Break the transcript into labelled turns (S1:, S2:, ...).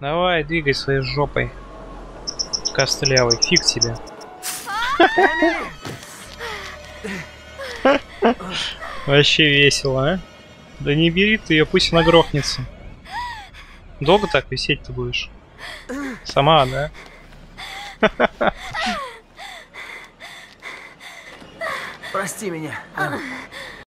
S1: Давай, двигай своей жопой. Костлявый, фиг тебе. Вообще весело, а? Да не бери ты ее, пусть она грохнется. Долго так висеть ты будешь? Сама, да?
S2: Прости меня.